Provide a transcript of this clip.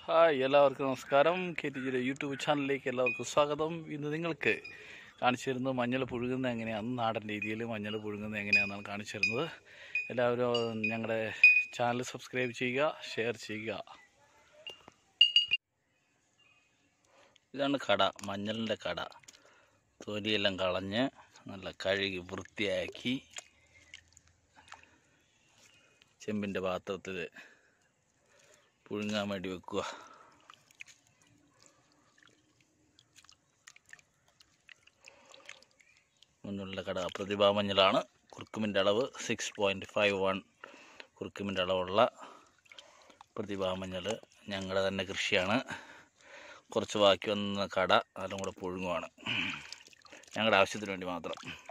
Hi, എല്ലാവർക്കും നമസ്കാരം. KTGയുടെ YouTube ചാനലിലേക്ക് എല്ലാവർക്കും സ്വാഗതം. ഇന്ന് നിങ്ങൾക്ക് കാണിച്ചു തരുന്നത് മഞ്ഞൾ പുഴുങ്ങുന്നത് എങ്ങനെയാണ്, നാടൻ രീതിയിൽ മഞ്ഞൾ പുഴുങ്ങുന്നത് എങ്ങനെയാണെന്നാണ് കാണിച്ചു തരുന്നത്. എല്ലാവരും ഞങ്ങളുടെ ചാനൽ സബ്സ്ക്രൈബ് ചെയ്യുക, ഷെയർ ചെയ്യുക. ഇതാണ് കട, മഞ്ഞളിൻ്റെ കട. തൊലിയെല്ലാം കളഞ്ഞ് നല്ല കഴുകി വൃത്തിയാക്കി ചെമ്പിൻ്റെ പാത്രത്തിൽ പുഴുങ്ങാൻ വേണ്ടി വെക്കുക. മുന്നിലുള്ള കട പ്രതിഭാ മഞ്ഞളാണ്. കുറുക്കുമിൻ്റെ അളവ് 6.51 കുറുക്കുമിൻ്റെ അളവുള്ള പ്രതിഭാ മഞ്ഞൾ ഞങ്ങളുടെ തന്നെ കൃഷിയാണ്. കുറച്ച് ബാക്കി വന്ന കട അതും കൂടെ പുഴുങ്ങുവാണ്, ഞങ്ങളുടെ ആവശ്യത്തിന് വേണ്ടി മാത്രം.